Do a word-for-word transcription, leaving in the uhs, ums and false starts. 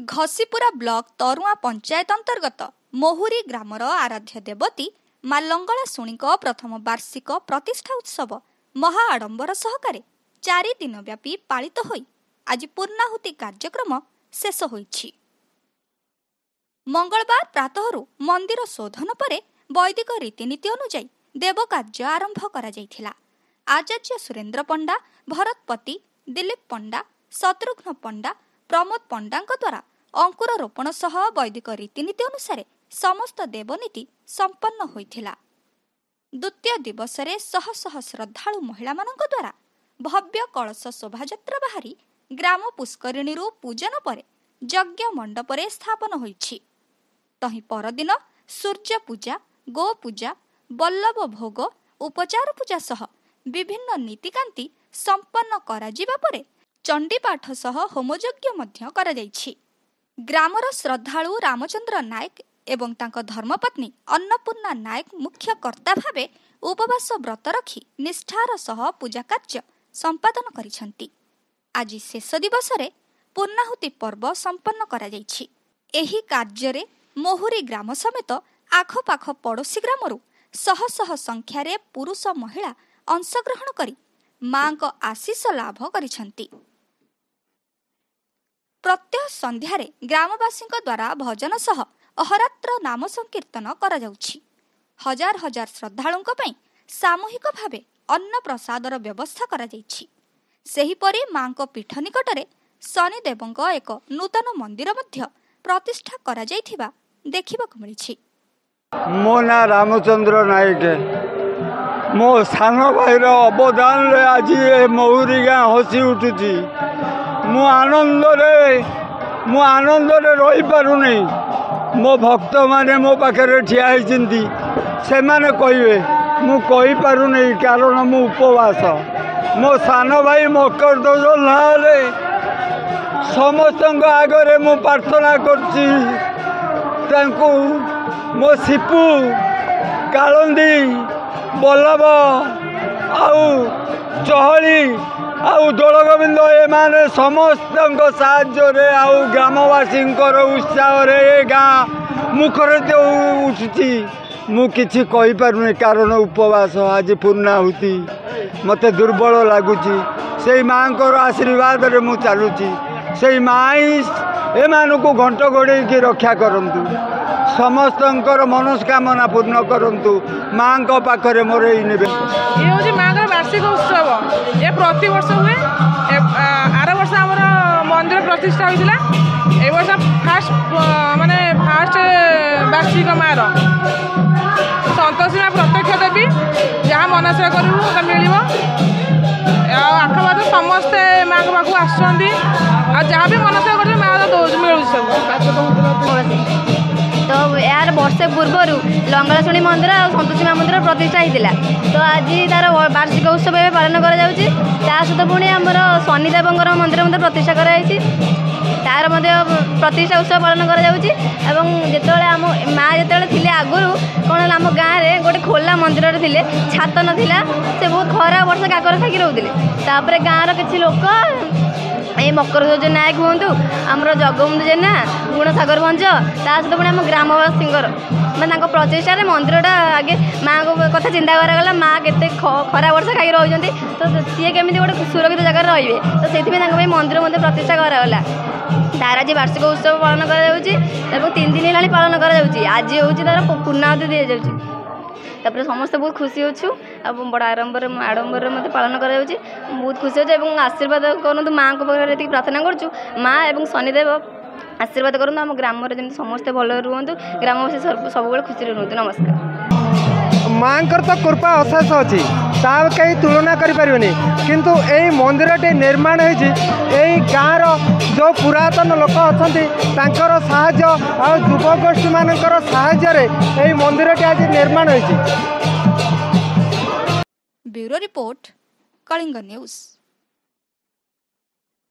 Ghasipura block तरुआ पंचायत अंतर्गत मोहुरी grammar आराध्य देवती माँ लंगला शुणी प्रथम वार्षिक प्रतिष्ठा उत्सव महा आडंबर सहकारे चारि दिन व्यापी पालित होई आज पूर्णाहुति कार्यक्रम शेष होईछि। मंगलवार प्रातः मंदिर शोधन परे वैदिक रीतिनीति अनुଯାयी देव कार्य आरंभ करा जायथिला। आचार्य सुरेन्द्र पंडा, भरतपति, दिलीप पंडा, शत्रुघ्न पंडा, प्रमोद पंडा द्वारा अंकुर रोपण सह वैदिक रीतिनीति अनुसार समस्त देवनीति संपन्न होइथिला। द्वितीय दिवस रे शह शह श्रद्धालु महिला मानक द्वारा भव्य कलश शोभायात्रा बाहरी ग्राम पुष्करिणी पूजन परे यज्ञ मंडप रे स्थापन होइछि। तही परदिन सूर्य पूजा, गो पूजा, बल्लभ भोग, उपचार पूजा सह विभिन्न नीतिकांति संपन्न करा जिबा परे चंडीपाठ सह होमयज्ञ मध्य करा जायछि। ग्रामर श्रद्धालु रामचंद्र नायक एवं तांको धर्मपत्नी अन्नपूर्णा नायक मुख्य कर्ता भावे उपवास व्रत रखी निष्ठार सह पूजा कार्य संपादन करिसंती। आज शेष दिवस रे पूर्णाहुति पर्व संपन्न करा जायछि। एही कार्य रे मोहुरी ग्राम समेत आखपाख पड़ोशी ग्रामरू शह शह संख्यार पुरुष महिला अंशग्रहण करी मां को आशीष लाभ करिसंती। प्रत्यह संध्यारे ग्रामवासी द्वारा भजन सह अहरात्र नाम संकीर्तन करा जाउछि। हजार हजार श्रद्धालुओं पई सामूहिक भावे अन्न प्रसादर व्यवस्था करा जाइछि। सेहीपरि मां को पीठ निकटरे शनिदेवଙ୍କ एक नूतन मंदिर मध्य प्रतिष्ठा करा जाइथिबा देखिबाकु मिलिछि। मो ना रामचंद्र नायक, मो सान भाईर अवदान रे आज ये मोहुरी गाँ हसी उठुची। मु आनंद रे मु आनंद रे रही पारुनी। मो भक्त माने मो पाखे ठिया होइछिंती, से माने कहिबे मु कहि पारुनी कारण मु उपवास। मो सान भाई मकर दर्शन रे समस्त आगरे मु प्रार्थना करछि। तांको मो सिपू, कालंदी, बल्लभ आउ चहली आउ दोल गोविंद एमाने समस्त साहाय्य आउ ग्रामवासी उत्साह रे गाँ मुखर उठुची। मु किछि कहि पारुनी कारण उपवास। आज पूर्णाहुति मते दुर्बल लगुची। से माँ को आशीर्वाद रे मु चलुची। से माँ एमानकु घंट घोड़े की रक्षा करंतु, समस्त मनोस्कामना पूर्ण करंतु। माँ को पाखरे मोर नेबे। ये होची माँ का वार्षिक उत्सव। ये प्रति वर्ष हुए। आर वर्ष आमर मंदिर प्रतिष्ठा होइतिला। ए वर्ष फास्ट माने फास्ट वार्षिक मार संतोषी माँ प्रत्यक्ष देवी। जहाँ मनसा करू ता मिलिबो। आखपाख समस्ते माँ को पाखु आसुचंदी। आ जहाँ भी मनसा कर माँ तो मिलू सब। तो यार वर्षे पूर्वर लंगला शुणी मंदिर और संतोषी माँ मंदिर प्रतिष्ठा होता। तो आज तार वार्षिक उत्सव पालन करा सहित पुणी आमर शनिदेव मंदिर मध्य प्रतिष्ठा कराई। तार प्रतिष्ठा उत्सव पालन कर आम माँ जो थे आगुरी कौन आम गाँव में गोटे खोला मंदिर थे, छात नाला, से बहुत खरा वर्ष काकर खाई रोते। गाँव किसी लोक ये मकर ध्वज नायक हूँ, आमर जगबंधु जेना, गुणसागर भंज, ता सहित पुणी आम ग्रामवासी मैं प्रचेषा मंदिरटा आगे माँ को कथा चिंता करागला। माँ के खरा वर्षा खाई रही तो सी केमी गोटे सुरक्षित जगह रे, तो से मंदिर मध्य प्रतिष्ठा करागला। तार आज वार्षिक उत्सव पालन कर तीन दिन है पालन कर। आज हूँ तार पूर्णाहुति दी जाऊँगी। तापर समस्त बहुत खुशी अच्छु। बड़ा आडंबर आडंबर मत पालन कर बहुत खुशी अच्छे। आशीर्वाद करूँ माँ को पाखे प्रार्थना करूँ। माँ और शनिदेव आशीर्वाद करूँ आम ग्राम जमी समस्ते भल रुहतु, ग्रामवासी सब खुशी रुहतु। नमस्कार। माँ तो कृपा अशेष अच्छी, कहीं तुलना करें। किंतु यही मंदिर टी निर्माण होई गाँव जो पुरातन लोक अच्छा साहाय्य आ युवगोष्ठी मान साहाय्य मंदिर टी आज निर्माण होई। Bureau report, Kalinga news.